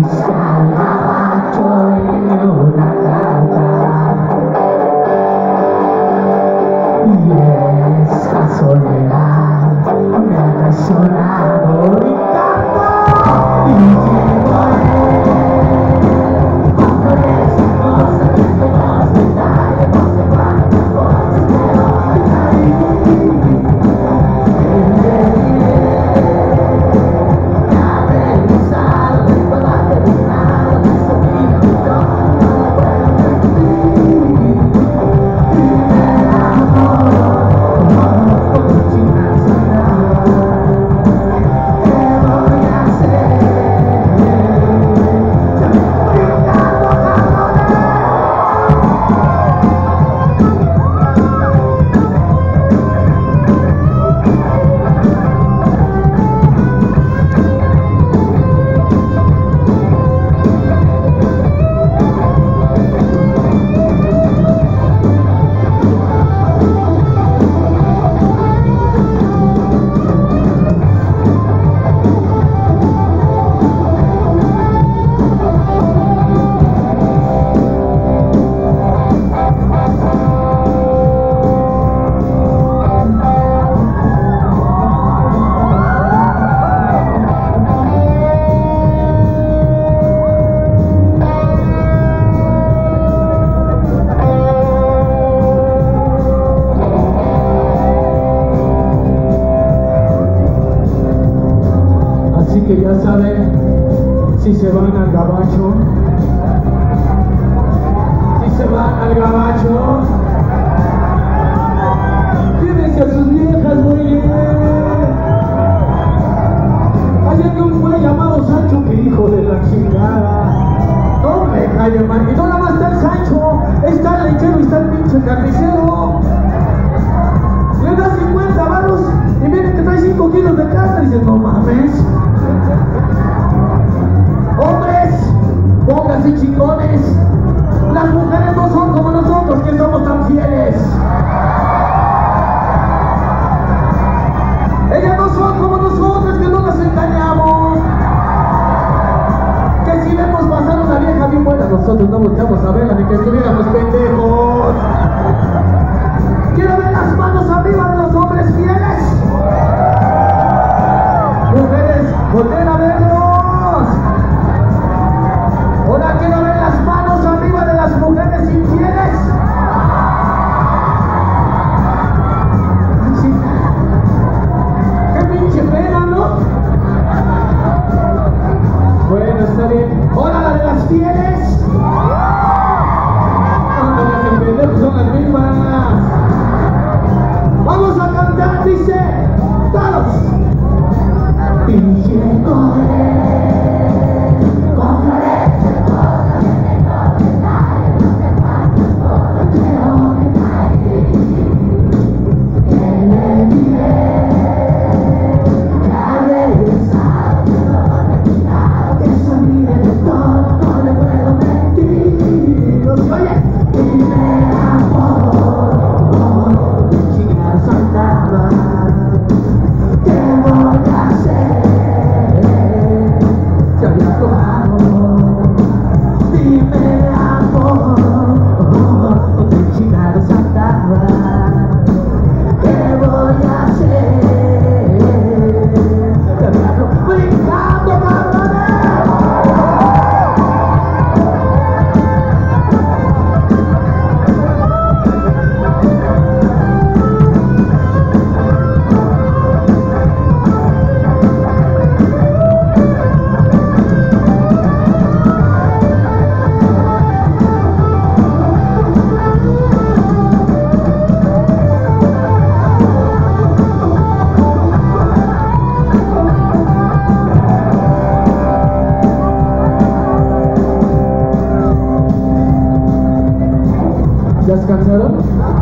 Está el gabacho en una lata y esa soledad me ha traicionado y canto y llego a él con flores y cosas que nos detalles, no sé cuántas cosas que hoy caí. Así que ya saben, si se van al gabacho, llévense a sus viejas, güey. Hay un güey llamado Sancho que hijo de la chingada. No me calle, man. Y no nada más está el Sancho, está el lechero y está el pinche carnicero. Le das 50 varos y viene que trae 5 kilos de carne y dices, no mames. Hombres, pónganse chingones. Las mujeres no son como nosotros, que somos tan fieles. Ellas no son como nosotros, que no las engañamos. Que si vemos pasar una vieja bien buena, nosotros no volteamos a verla ni que estuviéramos pendejos. Quiero ver las manos arriba de los hombres fieles. Mujeres, volteen a verlos. Ahora quiero ver las manos arriba de las mujeres infieles. Sí. Qué pinche pena, ¿no? Bueno, está bien. Ahora la de las fieles. No me hacen pendejos, son las mismas. Vamos a cantar, dice, todos. Y llegó con flores de cosas que no te traen, no sé cuántas cosas que hoy caí. Que le diré que ha regresado, que no lo he olvidado, que se olvide de todo, no le puedo mentir. Oye, y me amó. Soltaba, ¿qué voy a hacer? Se había aflojado. Dime amor, donde chingado saltaba. ¿Qué voy a hacer? Se había aflojado. ¡Brincando, cabrones! ¿Ya se cansaron?